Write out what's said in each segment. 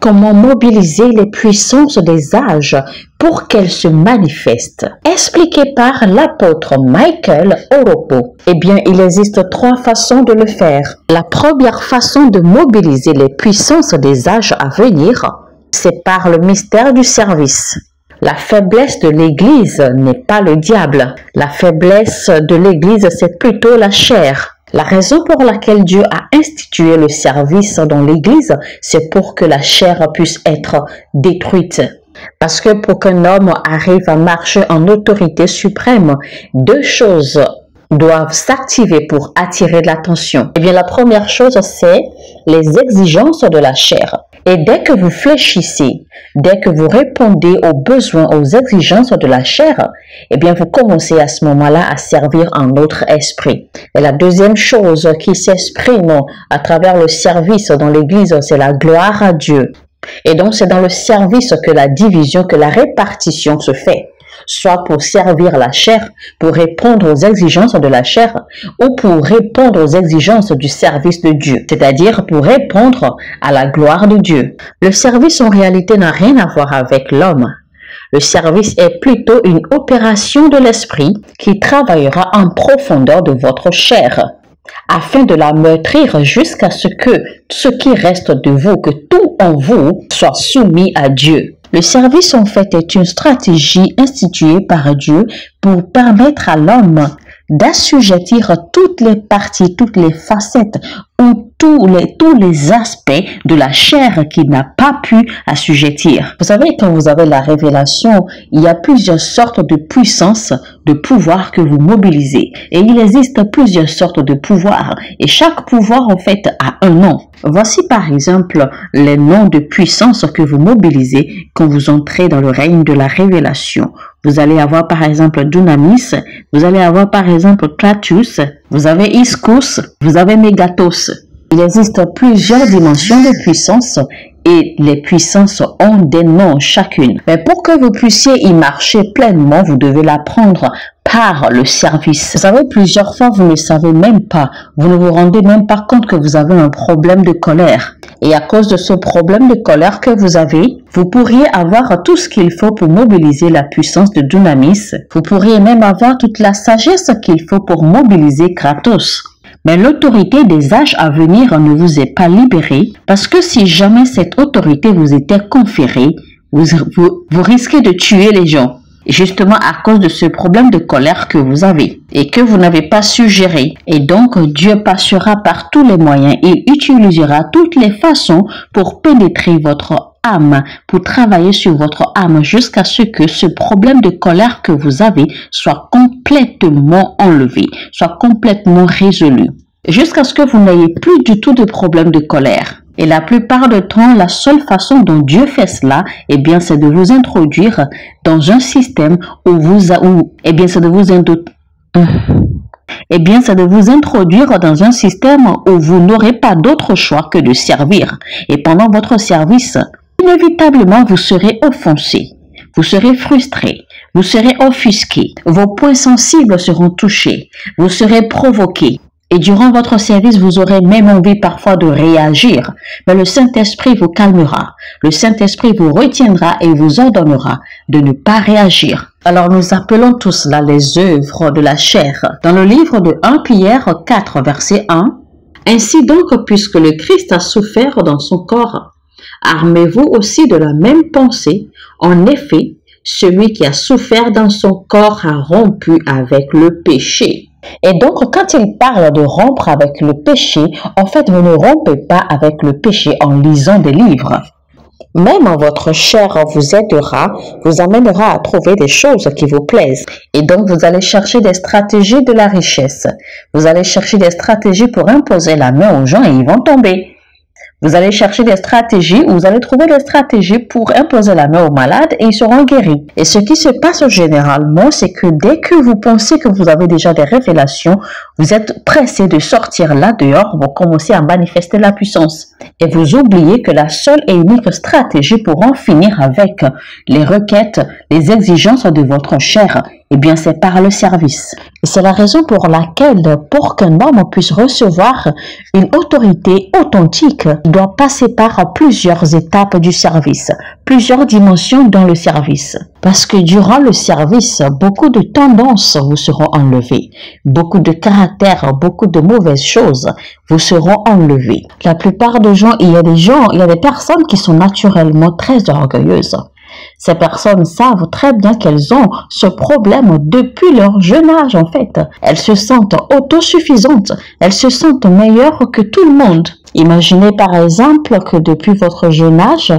comment mobiliser les puissances des âges pour qu'elles se manifestent. Expliqué par l'apôtre Michael Oropo. Eh bien, il existe 3 façons de le faire. La première façon de mobiliser les puissances des âges à venir, c'est par le mystère du service. La faiblesse de l'Église n'est pas le diable. La faiblesse de l'Église, c'est plutôt la chair. La raison pour laquelle Dieu a institué le service dans l'Église, c'est pour que la chair puisse être détruite. Parce que pour qu'un homme arrive à marcher en autorité suprême, 2 choses doivent s'activer pour attirer l'attention. Eh bien, la première chose, c'est les exigences de la chair. Et dès que vous fléchissez, dès que vous répondez aux besoins, aux exigences de la chair, eh bien, vous commencez à ce moment-là à servir un autre esprit. Et la deuxième chose qui s'exprime à travers le service dans l'Église, c'est la gloire à Dieu. Et donc, c'est dans le service que la division, que la répartition se fait. Soit pour servir la chair, pour répondre aux exigences de la chair, ou pour répondre aux exigences du service de Dieu, c'est-à-dire pour répondre à la gloire de Dieu. Le service en réalité n'a rien à voir avec l'homme. Le service est plutôt une opération de l'esprit qui travaillera en profondeur de votre chair, afin de la meurtrir jusqu'à ce que ce qui reste de vous, que tout en vous soit soumis à Dieu. Le service, en fait, est une stratégie instituée par Dieu pour permettre à l'homme d'assujettir toutes les parties, toutes les facettes ou tous les aspects de la chair qu'il n'a pas pu assujettir. Vous savez, quand vous avez la révélation, il y a plusieurs sortes de puissances, de pouvoirs que vous mobilisez. Et il existe plusieurs sortes de pouvoirs. Et chaque pouvoir, en fait, a un nom. Voici par exemple les noms de puissance que vous mobilisez quand vous entrez dans le règne de la révélation. Vous allez avoir par exemple Dunamis, vous allez avoir par exemple Clatus, vous avez Ischus, vous avez Megatos. Il existe plusieurs dimensions de puissance et les puissances ont des noms chacune. Mais pour que vous puissiez y marcher pleinement, vous devez l'apprendre par le service. Vous savez, plusieurs fois, vous ne savez même pas, vous ne vous rendez même pas compte que vous avez un problème de colère. Et à cause de ce problème de colère que vous avez, vous pourriez avoir tout ce qu'il faut pour mobiliser la puissance de Dunamis. Vous pourriez même avoir toute la sagesse qu'il faut pour mobiliser Kratos. Mais l'autorité des âges à venir ne vous est pas libérée parce que si jamais cette autorité vous était conférée, vous risquez de tuer les gens. Justement à cause de ce problème de colère que vous avez et que vous n'avez pas su gérer. Et donc, Dieu passera par tous les moyens. Il utilisera toutes les façons pour pénétrer votre âme, pour travailler sur votre âme jusqu'à ce que ce problème de colère que vous avez soit complètement enlevé, soit complètement résolu. Jusqu'à ce que vous n'ayez plus du tout de problème de colère. Et la plupart du temps, la seule façon dont Dieu fait cela, eh bien, c'est de vous introduire dans un système c'est de vous introduire dans un système où vous n'aurez pas d'autre choix que de servir. Et pendant votre service, inévitablement, vous serez offensé, vous serez frustré, vous serez offusqué, vos points sensibles seront touchés, vous serez provoqué. Et durant votre service, vous aurez même envie parfois de réagir. Mais le Saint-Esprit vous calmera. Le Saint-Esprit vous retiendra et vous ordonnera de ne pas réagir. Alors nous appelons tout cela les œuvres de la chair. Dans le livre de 1 Pierre 4, verset 1, « Ainsi donc, puisque le Christ a souffert dans son corps, armez-vous aussi de la même pensée. En effet, celui qui a souffert dans son corps a rompu avec le péché. » Et donc, quand il parle de rompre avec le péché, en fait, vous ne rompez pas avec le péché en lisant des livres. Même votre chair vous aidera, vous amènera à trouver des choses qui vous plaisent. Et donc, vous allez chercher des stratégies de la richesse. Vous allez chercher des stratégies pour imposer la main aux gens et ils vont tomber. Vous allez chercher des stratégies ou vous allez trouver des stratégies pour imposer la main aux malades et ils seront guéris. Et ce qui se passe généralement, c'est que dès que vous pensez que vous avez déjà des révélations, vous êtes pressé de sortir là dehors, vous commencez à manifester la puissance. Et vous oubliez que la seule et unique stratégie pour en finir avec les requêtes, les exigences de votre chair Eh bien, c'est par le service. Et c'est la raison pour laquelle, pour qu'un homme puisse recevoir une autorité authentique, il doit passer par plusieurs étapes du service, plusieurs dimensions dans le service. Parce que durant le service, beaucoup de tendances vous seront enlevées, beaucoup de caractères, beaucoup de mauvaises choses vous seront enlevées. La plupart des gens, il y a des personnes qui sont naturellement très orgueilleuses. Ces personnes savent très bien qu'elles ont ce problème depuis leur jeune âge en fait. Elles se sentent autosuffisantes, elles se sentent meilleures que tout le monde. Imaginez par exemple que depuis votre jeune âge,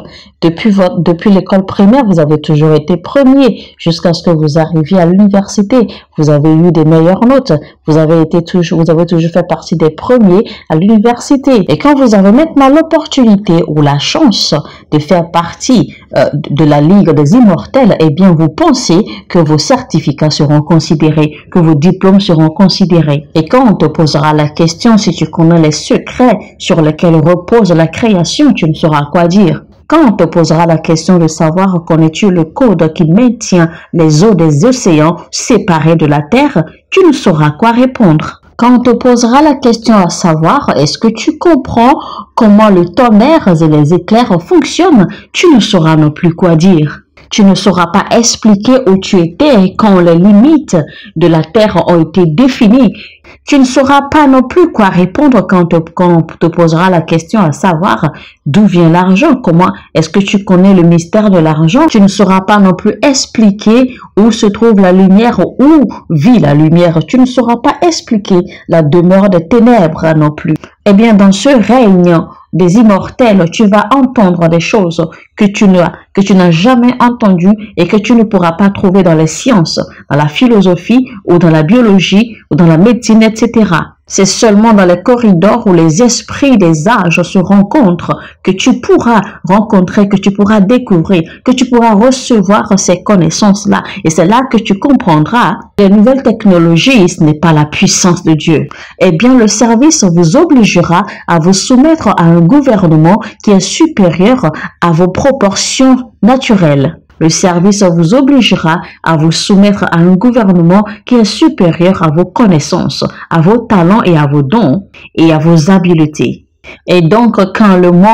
depuis l'école primaire, vous avez toujours été premier jusqu'à ce que vous arriviez à l'université. Vous avez eu des meilleures notes. Vous avez toujours fait partie des premiers à l'université. Et quand vous avez maintenant l'opportunité ou la chance de faire partie de la Ligue des Immortels, eh bien, vous pensez que vos certificats seront considérés, que vos diplômes seront considérés. Et quand on te posera la question si tu connais les secrets sur lesquels repose la création, tu ne sauras quoi dire. Quand on te posera la question de savoir connais-tu le code qui maintient les eaux des océans séparées de la terre, tu ne sauras quoi répondre. Quand on te posera la question à savoir est-ce que tu comprends comment le tonnerre et les éclairs fonctionnent, tu ne sauras non plus quoi dire. Tu ne sauras pas expliquer où tu étais quand les limites de la terre ont été définies. Tu ne sauras pas non plus quoi répondre quand on te posera la question à savoir d'où vient l'argent, comment est-ce que tu connais le mystère de l'argent. Tu ne sauras pas non plus expliquer où se trouve la lumière, où vit la lumière. Tu ne sauras pas expliquer la demeure des ténèbres non plus. Eh bien, dans ce règne des immortels, tu vas entendre des choses que tu n'as jamais entendues et que tu ne pourras pas trouver dans les sciences, dans la philosophie ou dans la biologie ou dans la médecine, etc. C'est seulement dans les corridors où les esprits des âges se rencontrent que tu pourras rencontrer, que tu pourras découvrir, que tu pourras recevoir ces connaissances-là. Et c'est là que tu comprendras que les nouvelles technologies, ce n'est pas la puissance de Dieu. Eh bien, le service vous obligera à vous soumettre à un gouvernement qui est supérieur à vos proportions naturelles. Le service vous obligera à vous soumettre à un gouvernement qui est supérieur à vos connaissances, à vos talents et à vos dons et à vos habiletés. Et donc, quand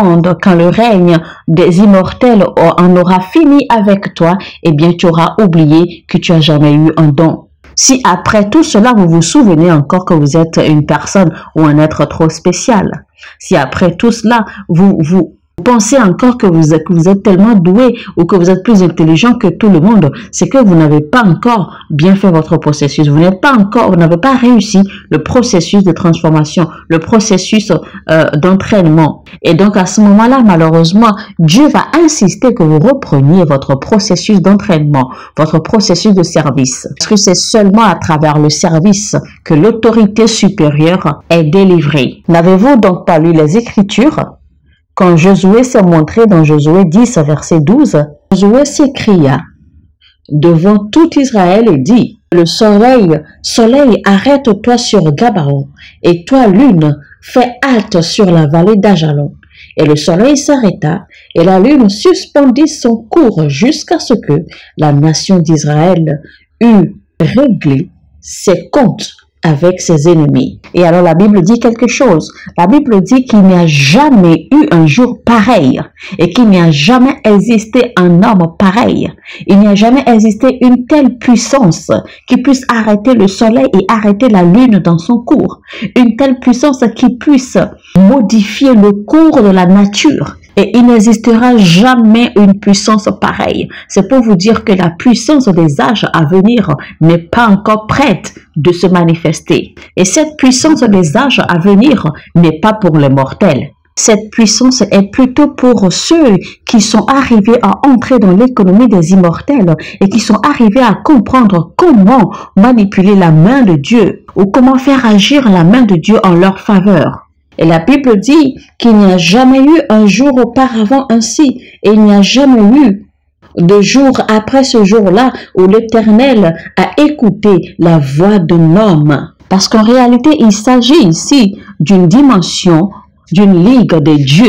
le règne des immortels en aura fini avec toi, eh bien, tu auras oublié que tu as jamais eu un don. Si après tout cela, vous vous souvenez encore que vous êtes une personne ou un être trop spécial, si après tout cela, vous pensez encore que vous êtes tellement doué ou que vous êtes plus intelligent que tout le monde, c'est que vous n'avez pas encore bien fait votre processus. Vous n'avez pas réussi le processus de transformation, le processus d'entraînement. Et donc à ce moment-là, malheureusement, Dieu va insister que vous repreniez votre processus d'entraînement, votre processus de service. Parce que c'est seulement à travers le service que l'autorité supérieure est délivrée. N'avez-vous donc pas lu les Écritures? Quand Josué s'est montré dans Josué 10, verset 12, Josué s'écria devant tout Israël et dit, le soleil, arrête-toi sur Gabaon, et toi, lune, fais halte sur la vallée d'Ajalon. Et le soleil s'arrêta, et la lune suspendit son cours jusqu'à ce que la nation d'Israël eût réglé ses comptes avec ses ennemis. Et alors la Bible dit quelque chose. La Bible dit qu'il n'y a jamais eu un jour pareil et qu'il n'y a jamais existé un homme pareil. Il n'y a jamais existé une telle puissance qui puisse arrêter le soleil et arrêter la lune dans son cours. Une telle puissance qui puisse modifier le cours de la nature. Et il n'existera jamais une puissance pareille. C'est pour vous dire que la puissance des âges à venir n'est pas encore prête de se manifester. Et cette puissance des âges à venir n'est pas pour les mortels. Cette puissance est plutôt pour ceux qui sont arrivés à entrer dans l'économie des immortels et qui sont arrivés à comprendre comment manipuler la main de Dieu ou comment faire agir la main de Dieu en leur faveur. Et la Bible dit qu'il n'y a jamais eu un jour auparavant ainsi, et il n'y a jamais eu de jour après ce jour-là où l'Éternel a écouté la voix d'un homme. Parce qu'en réalité, il s'agit ici d'une dimension, d'une ligue des dieux.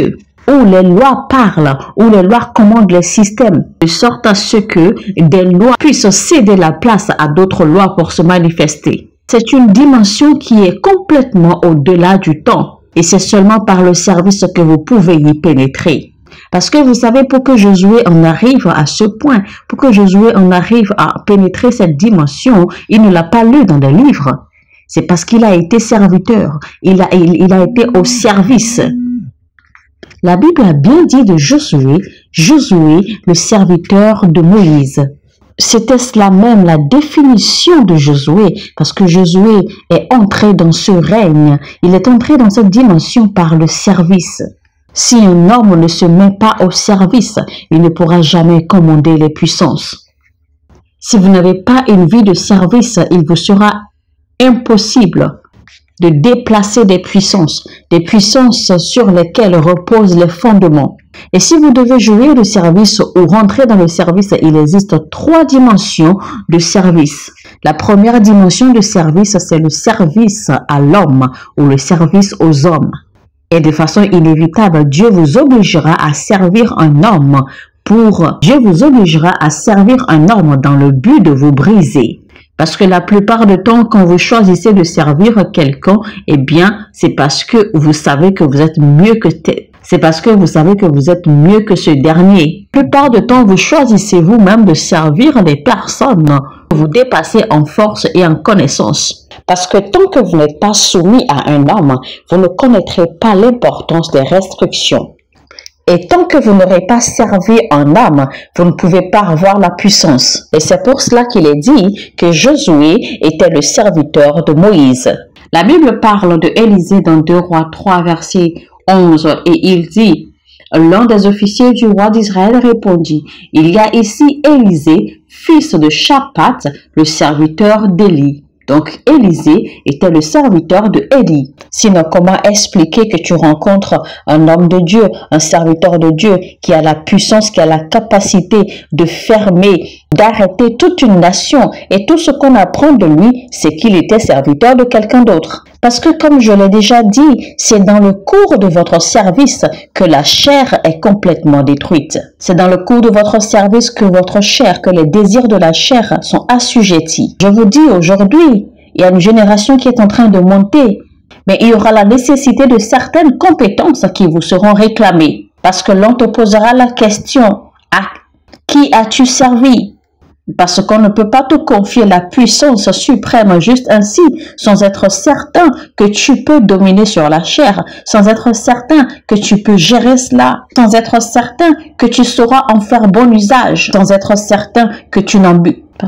où les lois parlent, où les lois commandent les systèmes, de sorte à ce que des lois puissent céder la place à d'autres lois pour se manifester. C'est une dimension qui est complètement au-delà du temps et c'est seulement par le service que vous pouvez y pénétrer. Parce que vous savez, pour que Josué en arrive à ce point, pour que Josué en arrive à pénétrer cette dimension, il ne l'a pas lu dans des livres. C'est parce qu'il a été serviteur, il a été au service. La Bible a bien dit de Josué, Josué, le serviteur de Moïse. C'était cela même la définition de Josué, parce que Josué est entré dans ce règne, il est entré dans cette dimension par le service. Si un homme ne se met pas au service, il ne pourra jamais commander les puissances. Si vous n'avez pas une vie de service, il vous sera impossible de déplacer des puissances sur lesquelles reposent les fondements. Et si vous devez jouer le service ou rentrer dans le service, il existe 3 dimensions de service. La première dimension de service, c'est le service à l'homme ou le service aux hommes. Et de façon inévitable, Dieu vous obligera à servir un homme Dieu vous obligera à servir un homme dans le but de vous briser. Parce que la plupart du temps, quand vous choisissez de servir quelqu'un, eh bien, c'est parce que vous savez que vous êtes mieux que ce dernier. La plupart du temps, vous choisissez vous-même de servir les personnes que vous dépassez en force et en connaissance. Parce que tant que vous n'êtes pas soumis à un homme, vous ne connaîtrez pas l'importance des restrictions. Et tant que vous n'aurez pas servi un homme, vous ne pouvez pas avoir la puissance. Et c'est pour cela qu'il est dit que Josué était le serviteur de Moïse. La Bible parle de Élisée dans 2 Rois 3, verset 11, et il dit, « L'un des officiers du roi d'Israël répondit, « Il y a ici Élisée, fils de Shaphat, le serviteur d'Élie. » Donc, Élisée était le serviteur de Élie. Sinon, comment expliquer que tu rencontres un homme de Dieu, un serviteur de Dieu qui a la puissance, qui a la capacité de fermer, d'arrêter toute une nation et tout ce qu'on apprend de lui, c'est qu'il était serviteur de quelqu'un d'autre. Parce que comme je l'ai déjà dit, c'est dans le cours de votre service que la chair est complètement détruite. C'est dans le cours de votre service que votre chair, que les désirs de la chair sont assujettis. Je vous dis aujourd'hui, il y a une génération qui est en train de monter, mais il y aura la nécessité de certaines compétences qui vous seront réclamées. Parce que l'on te posera la question, à qui as-tu servi? Parce qu'on ne peut pas te confier la puissance suprême juste ainsi, sans être certain que tu peux dominer sur la chair, sans être certain que tu peux gérer cela, sans être certain que tu sauras en faire bon usage, sans être certain que tu n'en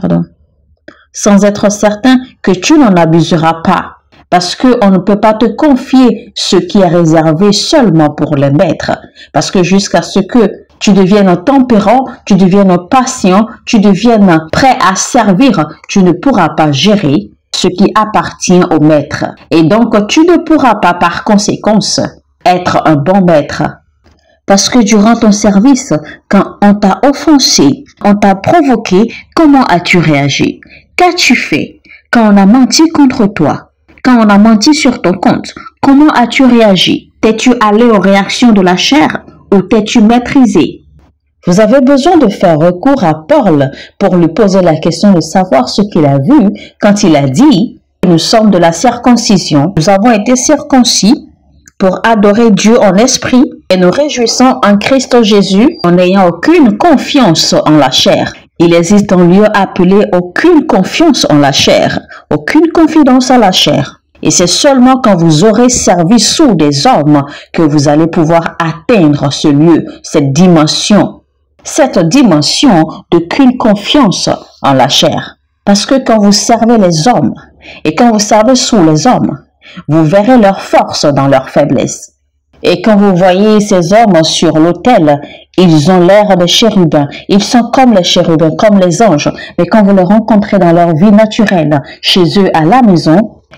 abuseras pas. Parce qu'on ne peut pas te confier ce qui est réservé seulement pour les maîtres. Parce que jusqu'à ce que tu deviennes tempérant, tu deviennes patient, tu deviennes prêt à servir, tu ne pourras pas gérer ce qui appartient au maître. Et donc, tu ne pourras pas par conséquence être un bon maître. Parce que durant ton service, quand on t'a offensé, on t'a provoqué, comment as-tu réagi? Qu'as-tu fait? Quand on a menti contre toi, quand on a menti sur ton compte, comment as-tu réagi? T'es-tu allé aux réactions de la chair ou t'es-tu maîtrisé? Vous avez besoin de faire recours à Paul pour lui poser la question de savoir ce qu'il a vu quand il a dit « Nous sommes de la circoncision, nous avons été circoncis pour adorer Dieu en esprit et nous réjouissons en Christ Jésus en n'ayant aucune confiance en la chair. » Il existe un lieu appelé aucune confiance en la chair, aucune confidence en la chair. Et c'est seulement quand vous aurez servi sous des hommes que vous allez pouvoir atteindre ce lieu, cette dimension d'aucune confiance en la chair. Parce que quand vous servez les hommes et quand vous servez sous les hommes, vous verrez leur force dans leur faiblesse. Et quand vous voyez ces hommes sur l'autel, ils ont l'air de chérubins. Ils sont comme les chérubins, comme les anges. Mais quand vous les rencontrez dans leur vie naturelle, chez eux à la maison,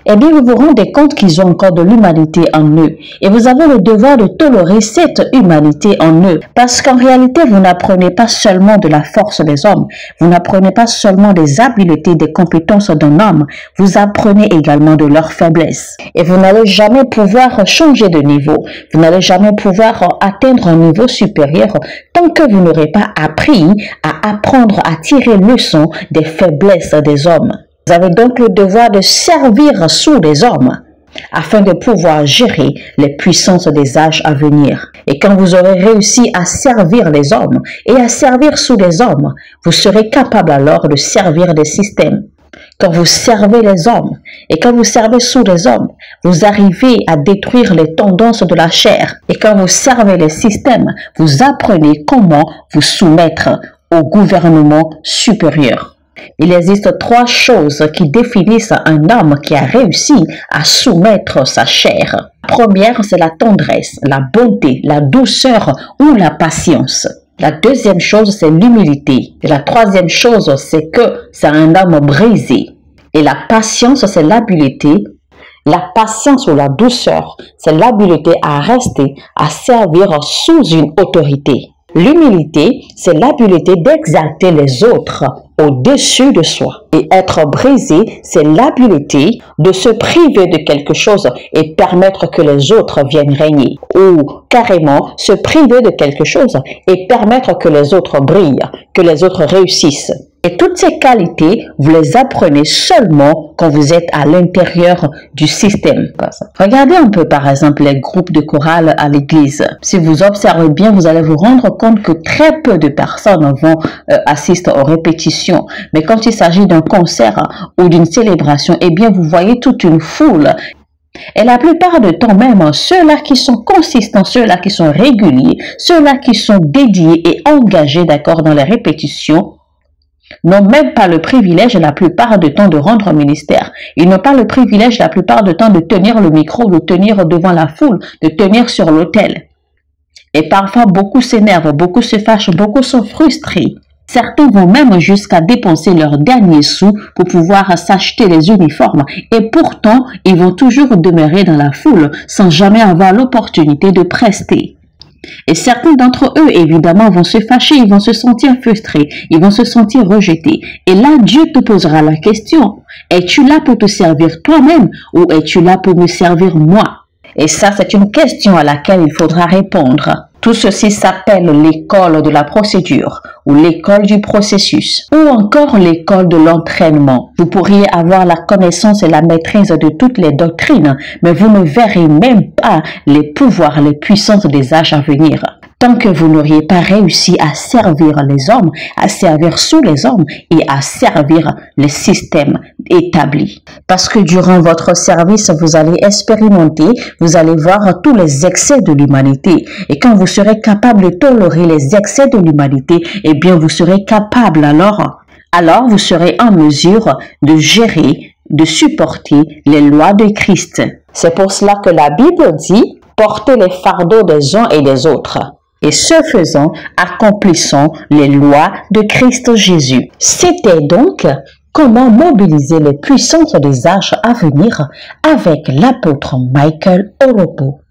eh bien vous vous rendez compte qu'ils ont encore de l'humanité en eux. Et vous avez le devoir de tolérer cette humanité en eux. Parce qu'en réalité, vous n'apprenez pas seulement de la force des hommes. Vous n'apprenez pas seulement des habiletés, des compétences d'un homme. Vous apprenez également de leurs faiblesses. Et vous n'allez jamais pouvoir changer de niveau. Vous n'allez jamais pouvoir atteindre un niveau supérieur tant que vous n'aurez pas appris à apprendre à tirer leçon des faiblesses des hommes. Vous avez donc le devoir de servir sous les hommes afin de pouvoir gérer les puissances des âges à venir. Et quand vous aurez réussi à servir les hommes et à servir sous les hommes, vous serez capable alors de servir des systèmes. Quand vous servez les hommes et quand vous servez sous les hommes, vous arrivez à détruire les tendances de la chair. Et quand vous servez les systèmes, vous apprenez comment vous soumettre au gouvernement supérieur. Il existe 3 choses qui définissent un homme qui a réussi à soumettre sa chair. La première, c'est la tendresse, la bonté, la douceur ou la patience. La deuxième chose, c'est l'humilité. Et la troisième chose, c'est que c'est un homme brisé. Et la patience, c'est l'habileté. La patience ou la douceur, c'est l'habileté à rester, à servir sous une autorité. L'humilité, c'est l'habileté d'exalter les autres au-dessus de soi. Et être brisé, c'est l'habileté de se priver de quelque chose et permettre que les autres viennent régner. Ou carrément se priver de quelque chose et permettre que les autres brillent, que les autres réussissent. Et toutes ces qualités, vous les apprenez seulement quand vous êtes à l'intérieur du système. Regardez un peu par exemple les groupes de chorale à l'église. Si vous observez bien, vous allez vous rendre compte que très peu de personnes assistent aux répétitions. Mais quand il s'agit d'un concert ou d'une célébration, eh bien vous voyez toute une foule. Et la plupart du temps même, ceux-là qui sont consistants, ceux-là qui sont réguliers, ceux-là qui sont dédiés et engagés, d'accord, dans les répétitions, n'ont même pas le privilège la plupart du temps de rendre ministère. Ils n'ont pas le privilège la plupart du temps de tenir le micro, de tenir devant la foule, de tenir sur l'autel. Et parfois, beaucoup s'énervent, beaucoup se fâchent, beaucoup sont frustrés. Certains vont même jusqu'à dépenser leurs derniers sous pour pouvoir s'acheter les uniformes. Et pourtant, ils vont toujours demeurer dans la foule sans jamais avoir l'opportunité de prester. Et certains d'entre eux, évidemment, vont se fâcher, ils vont se sentir frustrés, ils vont se sentir rejetés. Et là, Dieu te posera la question, es-tu là pour te servir toi-même ou es-tu là pour me servir moi? Et ça, c'est une question à laquelle il faudra répondre. Tout ceci s'appelle l'école de la procédure ou l'école du processus ou encore l'école de l'entraînement. Vous pourriez avoir la connaissance et la maîtrise de toutes les doctrines, mais vous ne verrez même pas les pouvoirs, les puissances des âges à venir. Tant que vous n'auriez pas réussi à servir les hommes, à servir sous les hommes et à servir les systèmes établis. Parce que durant votre service, vous allez expérimenter, vous allez voir tous les excès de l'humanité. Et quand vous serez capable de tolérer les excès de l'humanité, eh bien vous serez capable alors vous serez en mesure de gérer, de supporter les lois de Christ. C'est pour cela que la Bible dit, portez les fardeaux des uns et des autres. Et ce faisant, accomplissons les lois de Christ Jésus. C'était donc comment mobiliser les puissances des âges à venir avec l'apôtre Michael Oropo.